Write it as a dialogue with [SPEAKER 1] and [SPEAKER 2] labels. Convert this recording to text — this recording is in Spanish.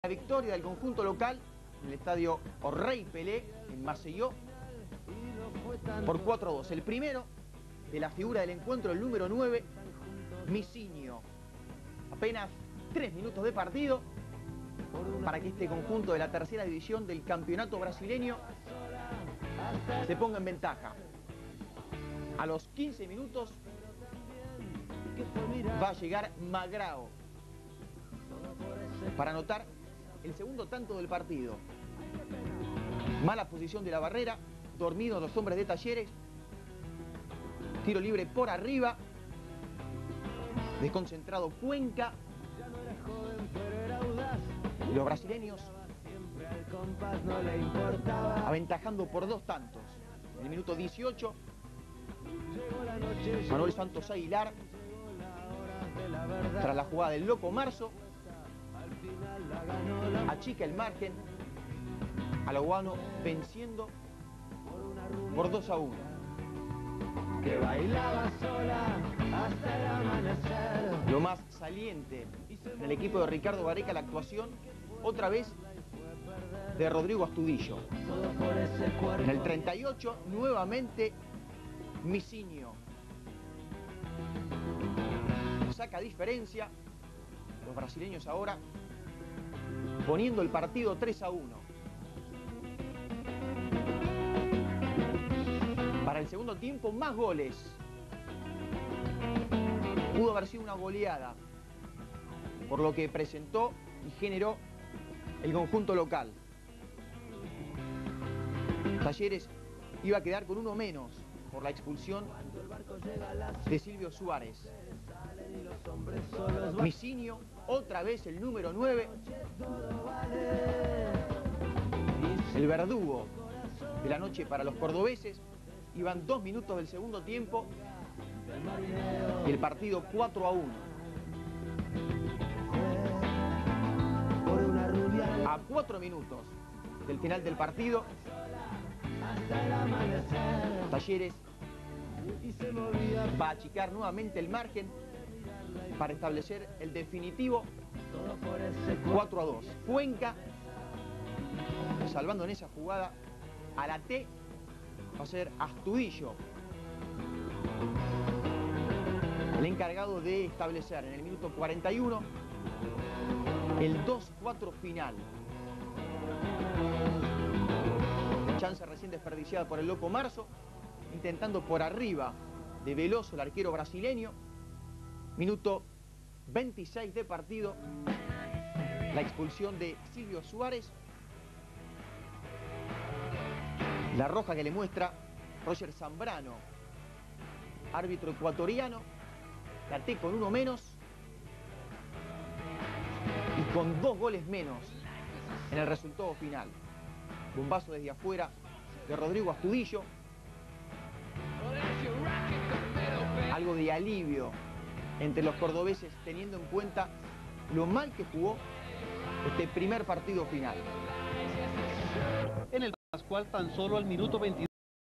[SPEAKER 1] La victoria del conjunto local en el estadio Rey Pelé en Maceió por 4-2. El primero de la figura del encuentro, el número 9, Misinho. Apenas 3 minutos de partido para que este conjunto de la tercera división del campeonato brasileño se ponga en ventaja. A los 15 minutos va a llegar Magrao para anotar el segundo tanto del partido. Mala posición de la barrera, dormidos los hombres de Talleres. Tiro libre por arriba. Desconcentrado Cuenca. Y los brasileños aventajando por 2 tantos. En el minuto 18, Manuel Santos Aguilar, tras la jugada del Loco Marzo, achica el margen, Alaguano venciendo por 2-1.
[SPEAKER 2] Que bailaba sola hasta el amanecer.
[SPEAKER 1] Lo más saliente en el equipo de Ricardo Gareca, la actuación otra vez de Rodrigo Astudillo. En el 38 nuevamente Misinho saca diferencia. Los brasileños ahora poniendo el partido 3-1. Para el segundo tiempo, más goles. Pudo haber sido una goleada por lo que presentó y generó el conjunto local. Talleres iba a quedar con uno menos por la expulsión de Silvio Suárez. Misinho, otra vez el número 9, el verdugo de la noche para los cordobeses. Iban 2 minutos del segundo tiempo y el partido 4-1. A 4 minutos del final del partido, Talleres va a achicar nuevamente el margen para establecer el definitivo 4-2. Cuenca, salvando en esa jugada a la T, va a ser Astudillo el encargado de establecer en el minuto 41 el 2-4 final. Chance recién desperdiciada por el Loco Marzo, intentando por arriba de Veloso el arquero brasileño. Minuto 26 de partido, la expulsión de Silvio Suárez. La roja que le muestra Roger Zambrano, árbitro ecuatoriano. La T con 1 menos y con 2 goles menos en el resultado final. Bombazo desde afuera de Rodrigo Astudillo. Algo de alivio entre los cordobeses, teniendo en cuenta lo mal que jugó este primer partido final.
[SPEAKER 3] En el Pascual, tan solo al minuto 22.